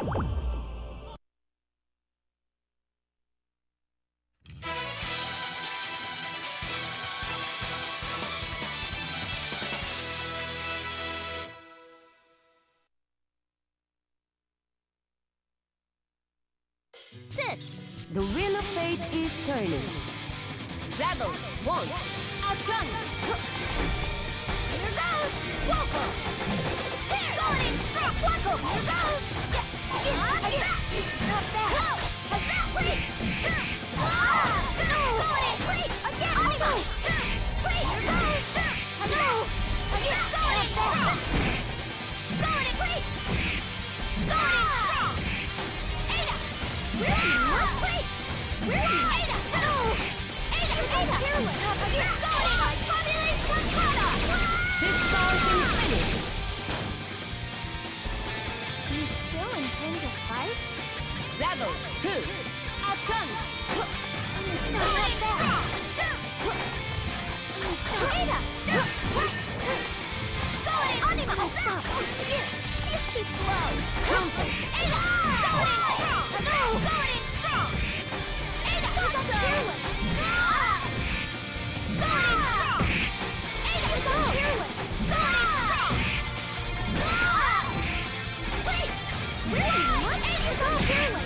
Sis, the wheel of fate is turning. Rebel, one, action! Here goes! Whoa! Tear! Going! Strike! Whoa! Here goes! Not bad! Wait! Going! Wait! Again! Anima! Wait! Here goes! No! Going! Strong! Going! Wait! Going! Strong! Ada! Wait! Ada! No! Ada! Fearless! Going! Tumulus Quadrata! This ball can finish! You still intend to fight? Rebel 2! Action! Stop like that! Ada! Going! Anima! Stop! You're too slow! Counter! Ada! Going strong! No! Going strong! Ada! Fearless! Going strong! Ada! Fearless! Going strong! Wait! Really? What? Ada! Fearless!